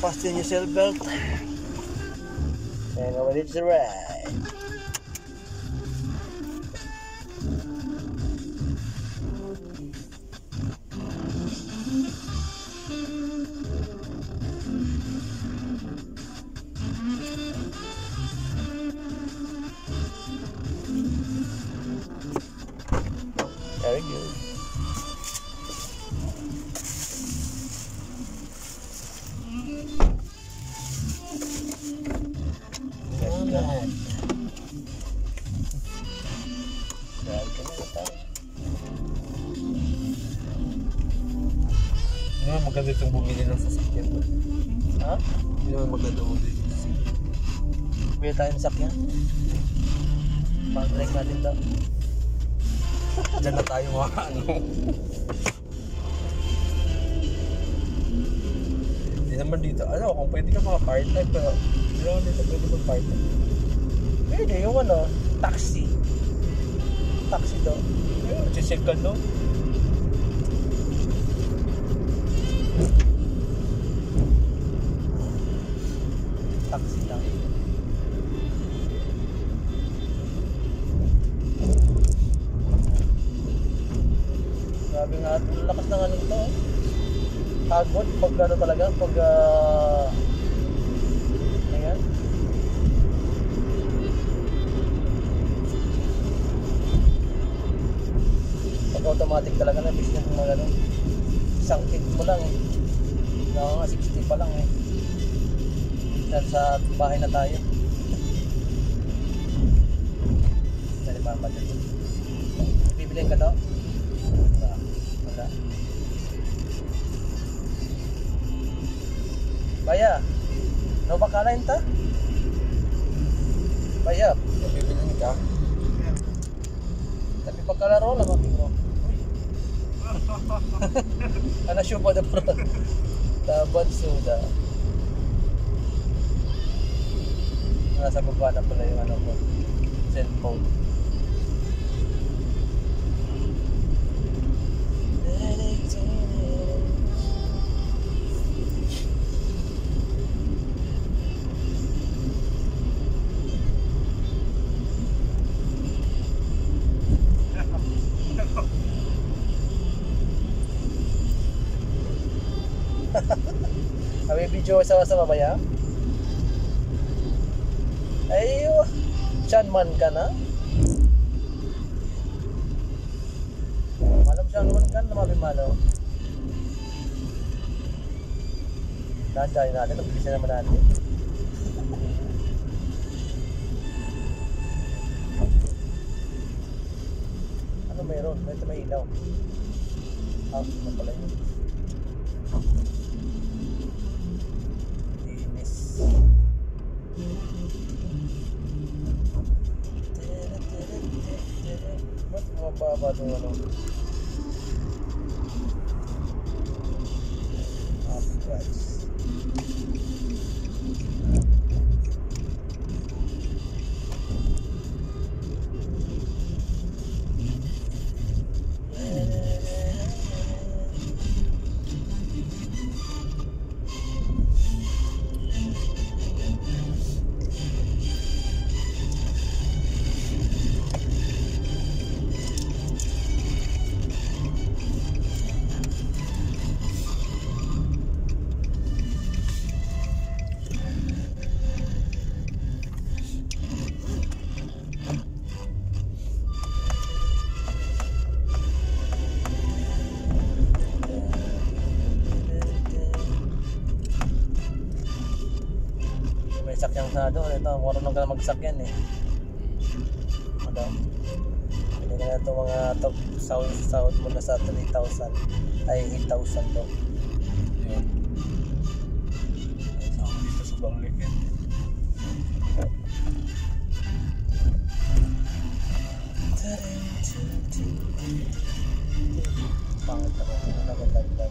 Fasten your seatbelt. And when it's the ride. Very good. Salamat. Dahil ka na tayo. Hindi naman maganda itong bumili ng sasakyan mo. Ha? Hindi naman maganda bumili ng sasakyan. Bili tayo ng sakyan. Pang-track natin daw. Diyan na tayo mga ano. Hindi naman dito. Ano, kung pwede ka mga part-time pero hindi naman dito pwede mag part-time. Pwede yung ano, taxi. Taxi daw. Ayun, check ka no? Taxi lang. Grabe nga, ang lakas ng ano ito. Pagod, pag ano talaga, pag ayan. Pag automatic talaga na, bis yung mga ano, isang kick mo lang eh. Nga 60 pa lang eh. Sa bahay na tayo. Dali pa ba dito? Bibiliin ka daw? Wala. Baya, no ba kalain ta? Baya, Bibilin ka? tapi pagkalaro lang ako bro. Ano siya ba na bro? Tabad suda. Nasa baba na pala yung ano ko, cellphone. Kami video sama-sama ba ya? Ayo, Chan man ka na? Malam Chan man kan na mabimalaw. Nandiyan natin, nabilisan naman natin. Ano meron? May ilaw. Ah, ano pala yun? Linis. Ba't mababa itong ano? Half price. May sakyang sa doon. Ito, marunong ka na magsakyan eh. Ano? Hindi ka na ito mga sound mo na sa 3,000. Ay, 8,000 to. Yun. Sa ako dito sa Bangladesh. Pangit ako. Nagandagdag.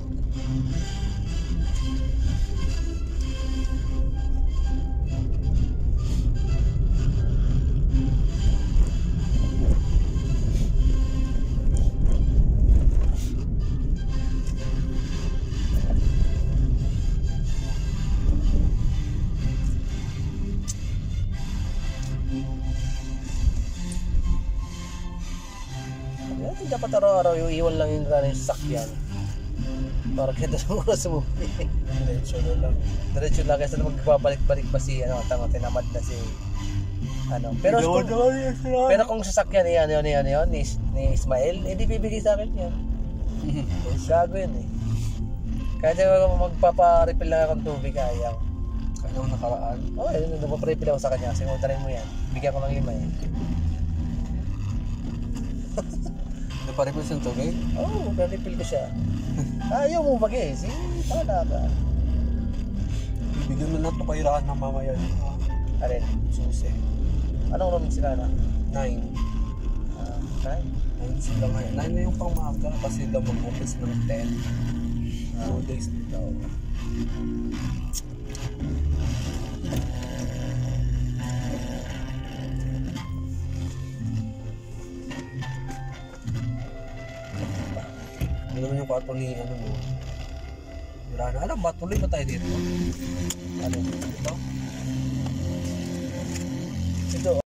dapat araw-araw yung iwan lang yung gano'ng sasakyan. Para kita sa mga sumubi. Diretso na lang. Diretso lang kasi magbabalik-balik pa si ano, tinamad na si ano. Pero kung sasakyan ni Ismael, edi bibigay sa akin yan. Gago yun eh. Kahit magpapa-refill lang akong tubig, ayaw. Kaya nung nakaraan. Okay, nagpapa-refill ako sa kanya. Simutarin mo yan. Bigyan ko ng 5 eh. Naparipil sa tubig? Oo, nag-refill ko siya. Ayaw mo bagay. Sige, tama ka. Bigyan mo na ito kairaan ng mamaya. Alin? Susi. Anong room sila na? 9. 9 sila ngayon. 9 na yung pangmaga kasi sila mag-office ng 10. 2 days na daw. Ano naman yung kwarto ni ano mo? Wala na. Alam ba? Tuloy ba tayo dito? Ano? Ito? Ito.